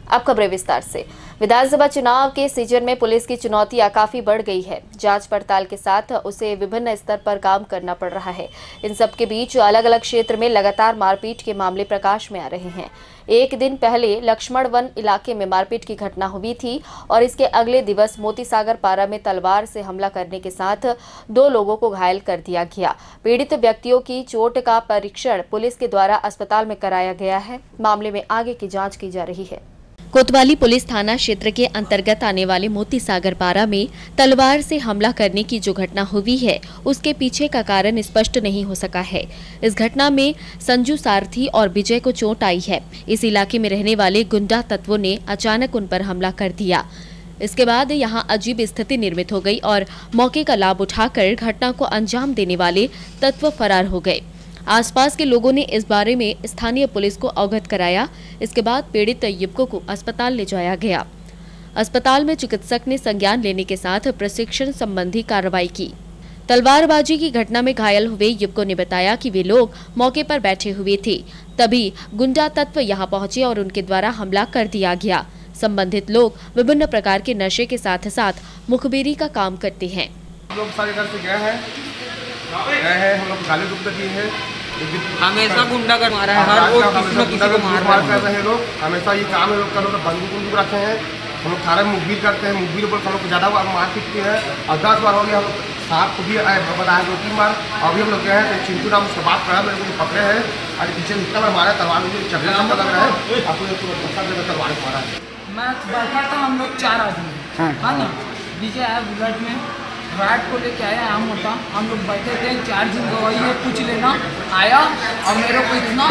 अब खबरें विस्तार से। विधानसभा चुनाव के सीजन में पुलिस की चुनौतियां काफी बढ़ गई है। जांच पड़ताल के साथ उसे विभिन्न स्तर पर काम करना पड़ रहा है। इन सब के बीच अलग अलग क्षेत्र में लगातार मारपीट के मामले प्रकाश में आ रहे हैं। एक दिन पहले लक्ष्मण वन इलाके में मारपीट की घटना हुई थी और इसके अगले दिवस मोतीसागर पारा में तलवार से हमला करने के साथ 2 लोगों को घायल कर दिया गया। पीड़ित व्यक्तियों की चोट का परीक्षण पुलिस के द्वारा अस्पताल में कराया गया है। मामले में आगे की जांच की जा रही है। कोतवाली पुलिस थाना क्षेत्र के अंतर्गत आने वाले मोतीसागर पारा में तलवार से हमला करने की जो घटना हुई है, उसके पीछे का कारण स्पष्ट नहीं हो सका है। इस घटना में संजू सारथी और विजय को चोट आई है। इस इलाके में रहने वाले गुंडा तत्वों ने अचानक उन पर हमला कर दिया। इसके बाद यहां अजीब स्थिति निर्मित हो गई और मौके का लाभ उठाकर घटना को अंजाम देने वाले तत्व फरार हो गए। आसपास के लोगों ने इस बारे में स्थानीय पुलिस को अवगत कराया। इसके बाद पीड़ित युवकों को अस्पताल ले जाया गया। अस्पताल में चिकित्सक ने संज्ञान लेने के साथ प्रशिक्षण संबंधी कार्रवाई की। तलवारबाजी की घटना में घायल हुए युवकों ने बताया कि वे लोग मौके पर बैठे हुए थे, तभी गुंडा तत्व यहां पहुंचे और उनके द्वारा हमला कर दिया गया। संबंधित लोग विभिन्न प्रकार के नशे के साथ साथ मुखबिरी का काम करते हैं। लोग सारे घर से गए हैं, हम लोग गाली दुख की है। हमेशा गुंडा कर मारा है, हर रोज किसी न किसी को मार कर रहे हैं लोग। हमेशा ये काम है, लोग का लोग बंदूक रखे हैं। हम लोग थाने में मुखबिर करते हैं, मुखबिर बोल हम लोग ज़्यादा मार पीटते हैं और 10 बार हो गया। हम लोग साथ को भी बताया 2-3 बार। अभी हम लोग गए हैं तो चिंटू नाम उससे बात करा, मेरे को पकड़े हैं और पीछे इतना बार मारा, तलवार मुझे चढ़ने का लग रहा है। आपको सब जगह तलवार मारा है। मैं बैठा था, हम लोग 4 आदमी हाँ ना, विजय आया बुलेट में, राइट को लेके आया आम होता। हम लोग बैठे थे, 4 दिन गवाही है कुछ लेना आया और मेरे को इतना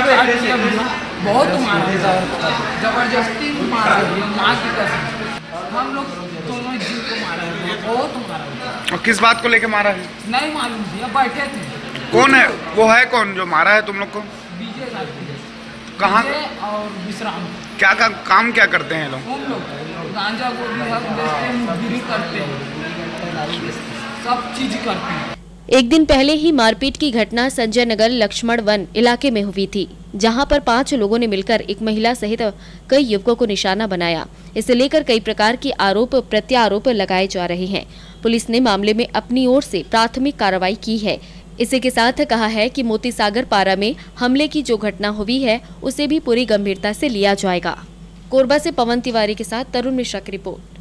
बहुत मारा, जबरदस्ती मारा, माँ की कसम। हम लोग दोनों जीव को मारा है, बहुत मारा। और किस बात को लेके मारा है नहीं मालूम भैया, बैठे थे। कौन है वो, है कौन जो मारा है तुम लोग को? विजय कहाँ और विश्राम। क्या काम क्या करते हैं लोग? हम लोग गांजा गोली बेचते हैं, मुखबिरी करते हैं, सब चीज करते हैं। एक दिन पहले ही मारपीट की घटना संजय नगर लक्ष्मण वन इलाके में हुई थी, जहां पर 5 लोगों ने मिलकर एक महिला सहित कई युवकों को निशाना बनाया। इसे लेकर कई प्रकार के आरोप प्रत्यारोप लगाए जा रहे हैं। पुलिस ने मामले में अपनी ओर से प्राथमिक कार्रवाई की है। इसी के साथ कहा है कि मोतीसागर पारा में हमले की जो घटना हुई है, उसे भी पूरी गंभीरता से लिया जाएगा। कोरबा से पवन तिवारी के साथ तरुण मिश्रा की रिपोर्ट।